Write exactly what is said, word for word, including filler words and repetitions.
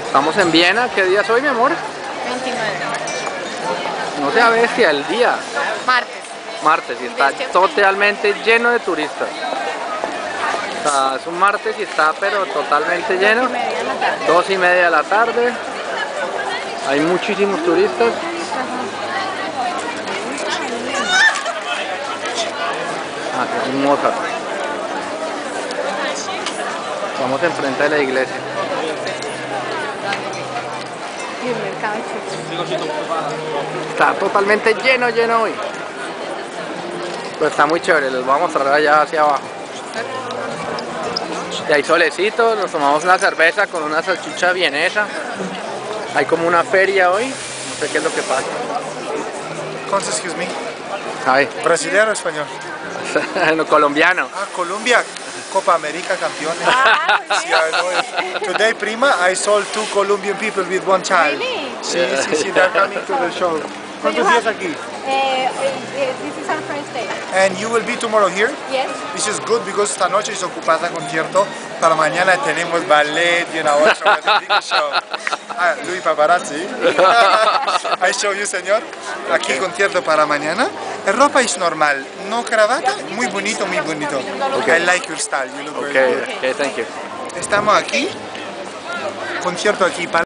Estamos en Viena. ¿Qué día es hoy, mi amor? veintinueve. No sea bestia, el día. Martes. Martes y está totalmente lleno de turistas. O sea, es un martes y está pero totalmente lleno. Dos y media de la tarde. Hay muchísimos turistas. Ah, es un Mozart. Estamos enfrente de la iglesia. Y el mercado Está totalmente lleno, lleno hoy. Pues está muy chévere, les voy a mostrar allá hacia abajo. Y hay solecito, nos tomamos una cerveza con una salchicha vienesa. Hay como una feria hoy, no sé qué es lo que pasa. Excuse me. Ay, ¿Brasileño o español? no, colombiano. Ah, Colombia, Copa América campeones. Ah, muy Sí, I know it. Today, prima, I sold two Colombian people with one child. Really? Sí, sí, sí, they're coming to the show. ¿Cuántos días aquí? Eh, eh, this is our first day. And you will be tomorrow here? Yes. This is good because esta noche es ocupada concierto. Para mañana tenemos ballet y una ocho with big show. Ah, Luis Paparazzi. I show you, señor. Aquí concierto para mañana. La ropa es normal, no cravata, muy bonito, muy bonito. Okay. I like your style, you look very Okay, good. okay, thank you. Estamos aquí, concierto aquí.